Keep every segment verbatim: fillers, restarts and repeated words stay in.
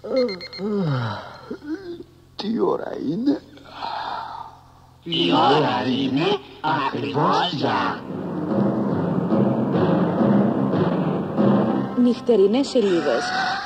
Τι ώρα είναι? Η ώρα είναι ακριβώς για νυχτερινές σελίδες.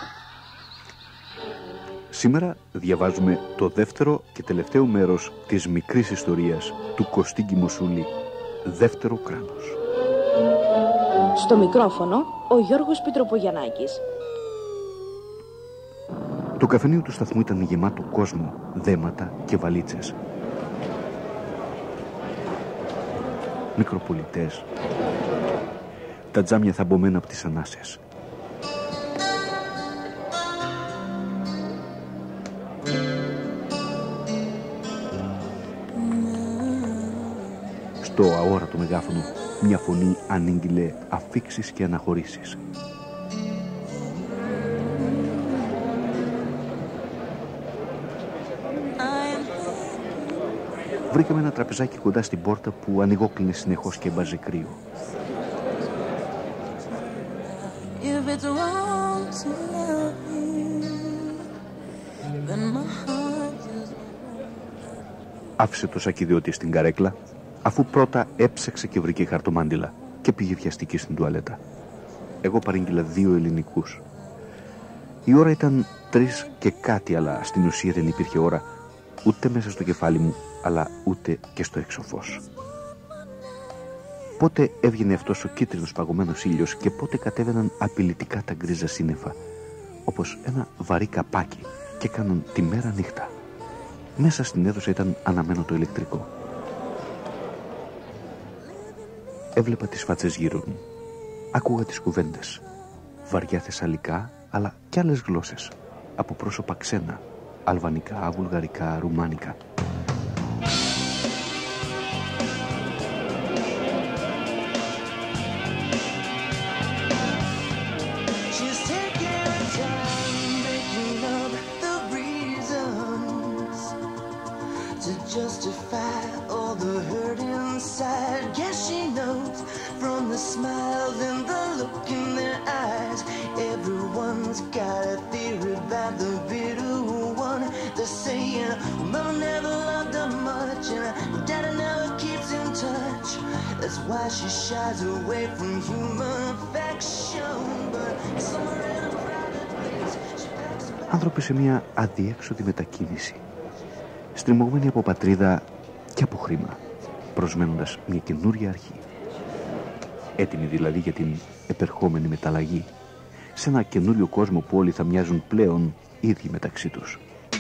Σήμερα διαβάζουμε το δεύτερο και τελευταίο μέρος της μικρής ιστορίας του Κωστή Κιμωσούλη, δεύτερο κράνος. Στο μικρόφωνο ο Γιώργος Πιτροπογιαννάκης. Το καφενείο του σταθμού ήταν γεμάτο κόσμο, δέματα και βαλίτσες. Μικροπολιτές, τα τζάμια θαμπομένα από τις ανάσες. Στο αόρατο μεγάφωνο μια φωνή ανήγγειλε αφίξεις και αναχωρήσεις. Βρήκαμε ένα τραπεζάκι κοντά στην πόρτα που ανοιγόκλεινε συνεχώς και έμπαζε κρύο. Άφησε το σακίδιο της στην καρέκλα, αφού πρώτα έψαξε και βρήκε χαρτομάντιλα και πήγε βιαστική στην τουαλέτα. Εγώ παρήγγειλα δύο ελληνικούς. Η ώρα ήταν τρεις και κάτι, αλλά στην ουσία δεν υπήρχε ώρα ούτε μέσα στο κεφάλι μου, αλλά ούτε και στο έξωφως. Πότε έβγαινε αυτός ο κίτρινος παγωμένος ήλιος και πότε κατέβαιναν απειλητικά τα γκρίζα σύννεφα, όπως ένα βαρύ καπάκι, και κάναν τη μέρα νύχτα. Μέσα στην αίθουσα ήταν αναμένο το ηλεκτρικό. Έβλεπα τις φάτσες γύρω μου. Άκουγα τις κουβέντες. Βαριά θεσσαλικά, αλλά κι άλλες γλώσσες. Από πρόσωπα ξένα. Αλβανικά, βουλγαρικά, ρουμάνικα. Άνθρωποι σε μια αδιέξοδη μετακίνηση, στριμωγμένοι από πατρίδα και από χρήμα, προσμένοντας μια καινούρια αρχή. Έτοιμοι δηλαδή για την επερχόμενη μεταλλαγή, σε ένα καινούριο κόσμο που όλοι θα μοιάζουν πλέον ίδιοι μεταξύ τους.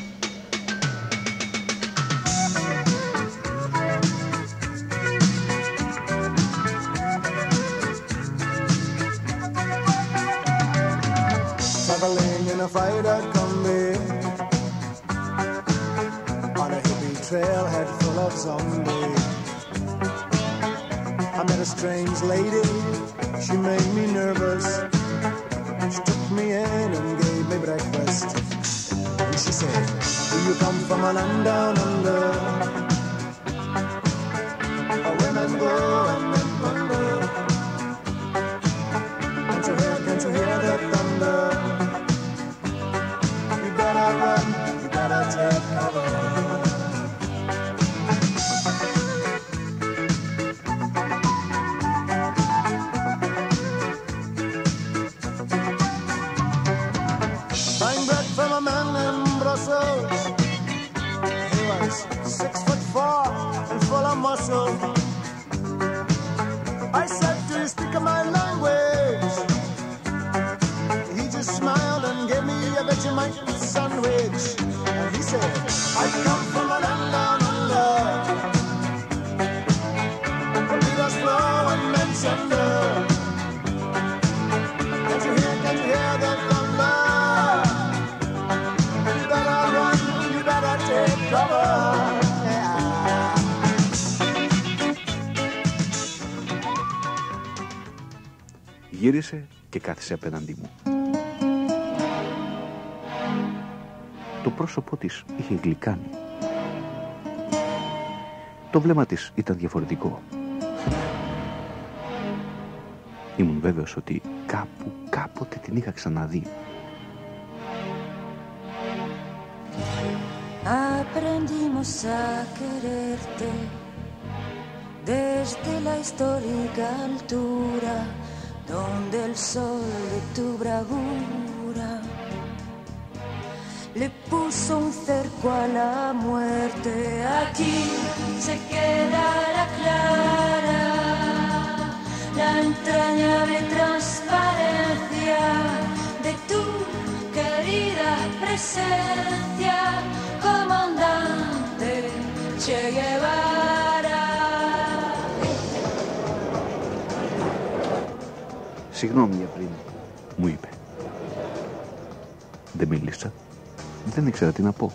Fighter combi on a hippie trailhead full of zombies. I met a strange lady, she made me nervous. She took me in and gave me breakfast. And she said, do you come from a land down under? Where women go and men wonder. Can't you hear, can't you hear the thunder? Run, you better take cover. Buying bread from a man in Brussels. He was six foot four and full of muscle. I said, do you speak my language? He just smiled and gave me a Vegemite sandwich, and he said, I come from a land down under, from Petersburg and Manchester. Can't you hear, can't you hear the thunder? You better run, you better take cover. Yeah. Γύρισε και κάθισε απέναντί μου. Το πρόσωπό της είχε γλυκάνει. Το βλέμμα της ήταν διαφορετικό. Ήμουν βέβαιος ότι κάπου, κάποτε την είχα ξαναδεί. aprendimos a quererte desde la histórica altura donde el sol de tu bravura le puso un cerco a la muerte. Aquí se quedará clara la entrañable transparencia de tu querida presencia, comandante Che Guevara. Συγγνώμη για πριν, μου είπε. Δεν μίλησα. Δεν ήξερα τι να πω.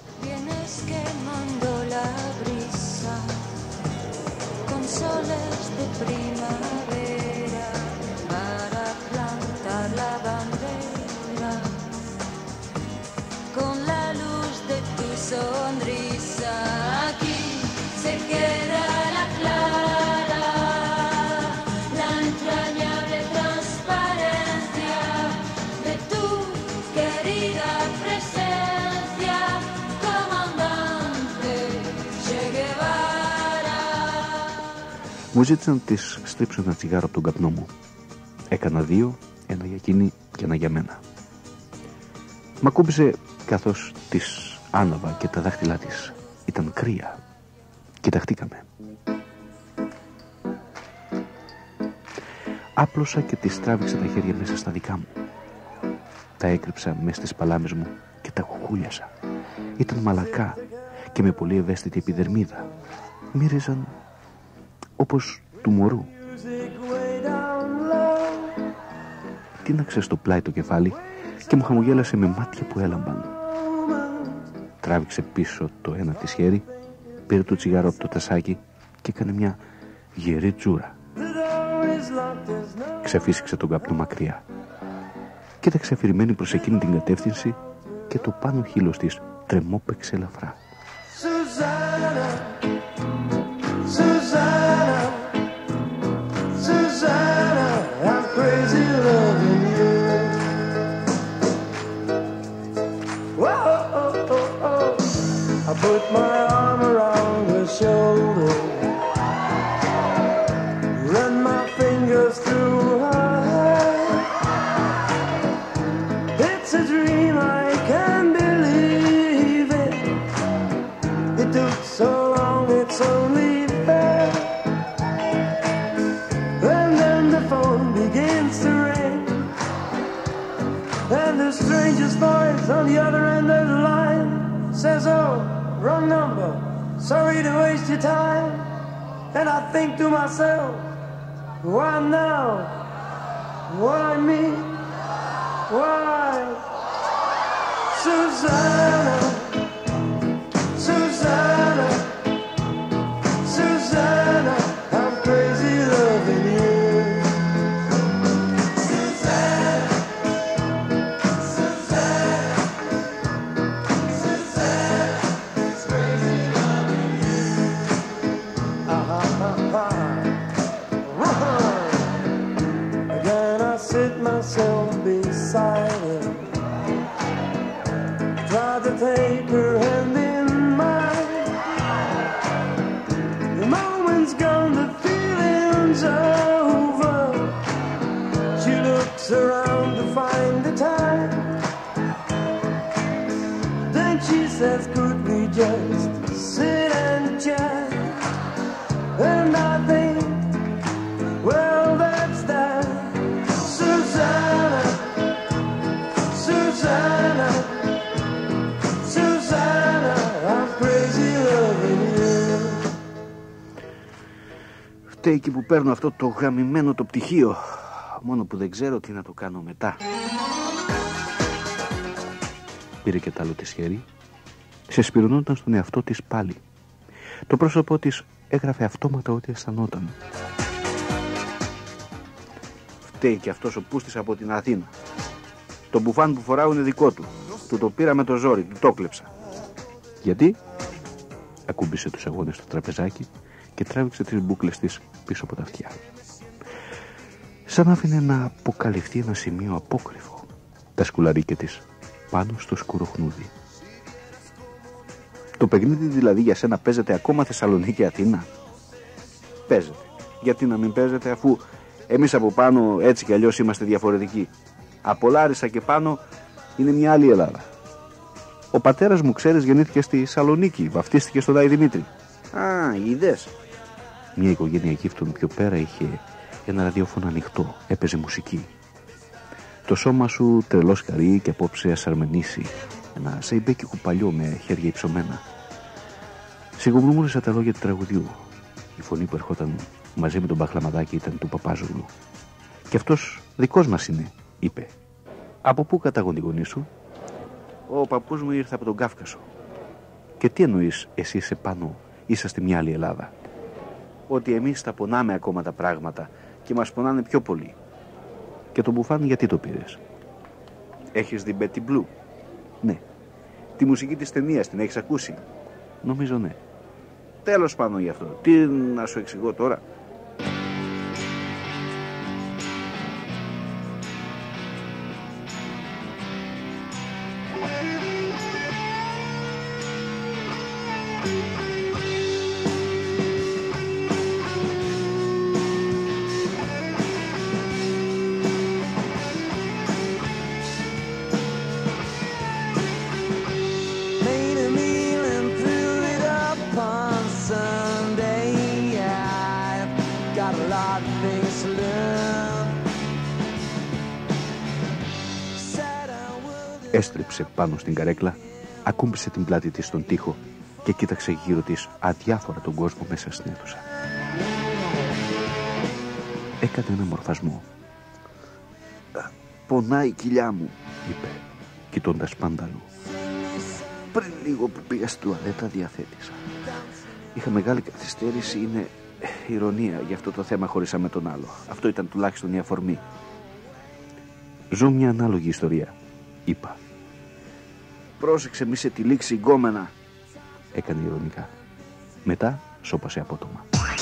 Μου ζήτησαν να της στρίψω ένα τσιγάρο από τον καπνό μου. Έκανα δύο, ένα για εκείνη και ένα για μένα. Μ' ακούμπησε καθώς της άναβα και τα δάχτυλά της ήταν κρύα. Κοιταχτήκαμε. Άπλωσα και της τράβηξα τα χέρια μέσα στα δικά μου. Τα έκρυψα μέσα στις παλάμες μου και τα κουκούλιασα. Ήταν μαλακά και με πολύ ευαίσθητη επιδερμίδα. Μύριζαν όπως του μωρού. Τίναξε στο πλάι το κεφάλι και μου χαμογέλασε με μάτια που έλαμπαν. Τράβηξε πίσω το ένα της χέρι, πήρε το τσιγάρο από το τασάκι και έκανε μια γερή τζούρα. Ξεφύσηξε τον καπνό μακριά. Κοίταξε αφηρημένη προς εκείνη την κατεύθυνση και το πάνω χείλος της τρεμόπαιξε ελαφρά. Put my arm around her shoulder, run my fingers through her hair. It's a dream, I can't believe it. It took so long, it's only fair. And then the phone begins to ring, and the stranger's voice on the other end of the line says, "Oh, wrong number, sorry to waste your time." And I think to myself, why now? Why me? Why? Susanna, Susanna, Susanna, I'm crazy loving you. Susanna, Susanna, Again I sit myself beside her, try to take her hand in mine. The moment's gone, the feeling's over. She looks around to find the time, then she says, could we just sit and chat? And I think, well, that's that. Susanna, Susanna, Susanna, I'm crazy loving you. Φταίει εκεί που παίρνω αυτό το γαμημένο το πτυχίο. Μόνο που δεν ξέρω τι να το κάνω μετά. Πήρε και τ' άλλο της χέρι. Σεσπυρωνόταν στον εαυτό της πάλι. Το πρόσωπό της έγραφε αυτόματα ό,τι αισθανόταν. Φταίει και αυτός ο πούστης από την Αθήνα. Το μπουφάν που φοράω είναι δικό του. Του το πήρα με το ζόρι, του το κλέψα. Γιατί? Ακούμπησε τους αγώνες στο τραπεζάκι και τράβηξε τις μπούκλες της πίσω από τα αυτιά. Σαν άφηνε να αποκαλυφθεί ένα σημείο απόκρυφο. Τα σκουλαρίκια της πάνω στο σκουροχνούδι. Το παιχνίδι δηλαδή για σένα παίζεται ακόμα Θεσσαλονίκη Αθήνα? Παίζεται. Γιατί να μην παίζεται, αφού εμείς από πάνω έτσι κι αλλιώς είμαστε διαφορετικοί. Από Λάρισα και πάνω είναι μια άλλη Ελλάδα. Ο πατέρας μου, ξέρεις, γεννήθηκε στη Σαλονίκη, βαφτίστηκε στον Άι Δημήτρη. Α, είδες. Μια οικογένεια γύφτων πιο πέρα είχε ένα ραδιόφωνο ανοιχτό, έπαιζε μουσική. Το σώμα σου τρελός χαρί και απόψε ασαρμενήσει, ένα σεϊμπέκικο παλιό με χέρια υψωμένα. Σιγομουρμούρισα τα λόγια του τραγουδιού. Η φωνή που ερχόταν μαζί με τον Μπαχλαμαδάκη ήταν του Παπάζογλου. «Και αυτός δικός μας είναι», είπε. «Από πού κατάγονται οι γονείς σου?» «Ο παππούς μου ήρθε από τον Κάφκασο». «Και τι εννοείς, εσύ είσαι πάνω, είσαστε μια άλλη Ελλάδα?» «Ότι εμείς τα πονάμε ακόμα τα πράγματα και μας πονάνε πιο πολύ». «Και το μπουφάν γιατί το πήρες?» «Έχεις δει Betty Blue?» «Ναι». «Τη μουσική της ταινίας την έχεις ακούσει?» «Νομίζω ναι». «Τέλος πάνω γι' αυτό. Τι να σου εξηγώ τώρα?» Έστριψε πάνω στην καρέκλα, ακούμπησε την πλάτη της στον τοίχο και κοίταξε γύρω της αδιάφορα τον κόσμο μέσα στην αίθουσα. Έκανε ένα μορφασμό. «Πονάει η κοιλιά μου», είπε, κοιτώντας πάντα αλλού. «Πριν λίγο που πήγα στη τουαλέτα διαθέτησα. Είχα μεγάλη καθυστέρηση, είναι ηρωνία, γι' αυτό το θέμα χώρισα με τον άλλο. Αυτό ήταν τουλάχιστον η αφορμή». «Ζω μια ανάλογη ιστορία», είπα. «Πρόσεξε μη σε τυλίξει η γκόμενα», έκανε ειρωνικά. Μετά σώπασε απότομα.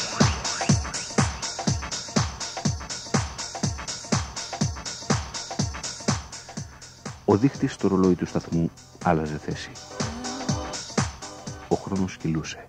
Ο δείχτης στο ρολόι του σταθμού άλλαζε θέση. Ο χρόνος κυλούσε.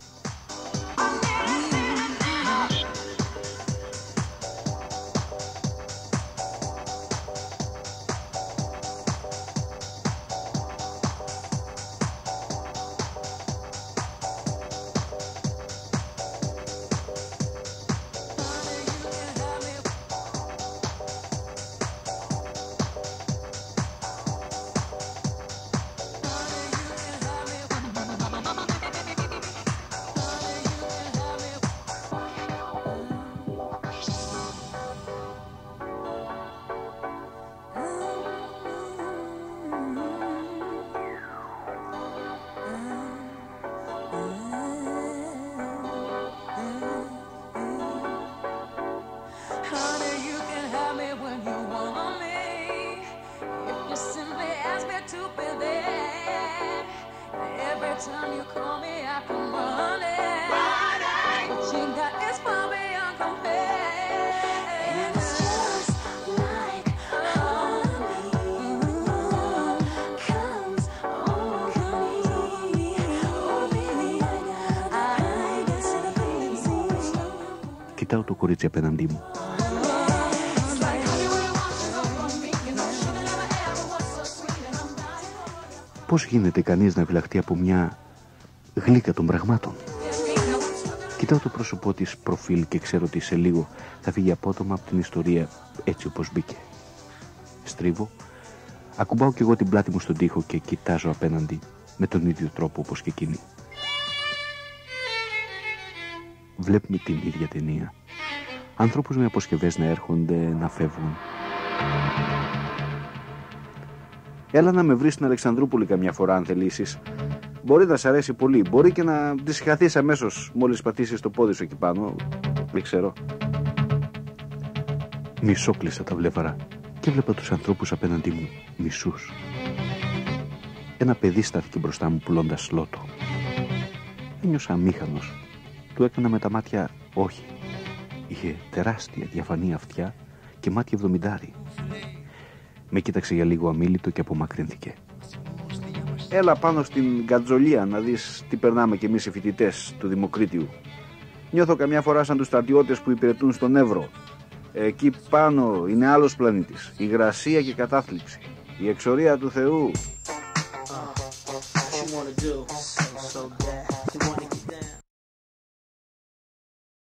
Κοιτάω το κορίτσι απέναντί μου. Πώς γίνεται κανείς να επιλαχτεί από μια γλύκα των πραγμάτων? Κοιτάω το πρόσωπό της προφίλ και ξέρω ότι σε λίγο θα φύγει απότομα από την ιστορία έτσι όπως μπήκε. Στρίβω, ακουμπάω κι εγώ την πλάτη μου στον τοίχο και κοιτάζω απέναντι με τον ίδιο τρόπο όπως και εκείνη. Βλέπουμε την ίδια ταινία. Ανθρώπους με αποσκευές να έρχονται, να φεύγουν. Έλα να με βρεις στην Αλεξανδρούπολη καμιά φορά αν θελήσεις. Μπορεί να σ' αρέσει πολύ. Μπορεί και να τη συγχαθείς αμέσως μόλις πατήσεις το πόδι σου εκεί πάνω. Δεν ξέρω. Μισόκλεισα τα βλέμματα και βλέπα τους ανθρώπους απέναντί μου μισούς. Ένα παιδί στάθηκε μπροστά μου πουλώντας σλότο. Ένιωσα αμήχανος. Του έκανα με τα μάτια όχι. Είχε τεράστια διαφανή αυτιά και μάτια εβδομηντάρι. Με κοίταξε για λίγο αμίλητο και απομακρύνθηκε. Έλα πάνω στην Κατζολία να δεις τι περνάμε κι εμείς οι φοιτητές του Δημοκρίτιου. Νιώθω καμιά φορά σαν τους στρατιώτες που υπηρετούν στον Εύρο. Εκεί πάνω είναι άλλος πλανήτης. Υγρασία και κατάθλιψη. Η εξορία του Θεού.